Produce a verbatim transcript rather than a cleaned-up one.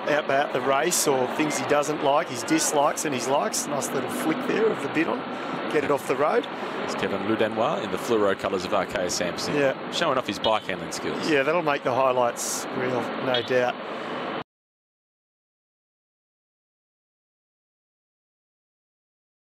about the race or things he doesn't like, his dislikes and his likes. Nice little flick there of the bidon. Get it off the road. It's Kevin Ledanois in the fluoro colours of Arkea Samson. Yeah. Showing off his bike handling skills. Yeah, that'll make the highlights real, no doubt.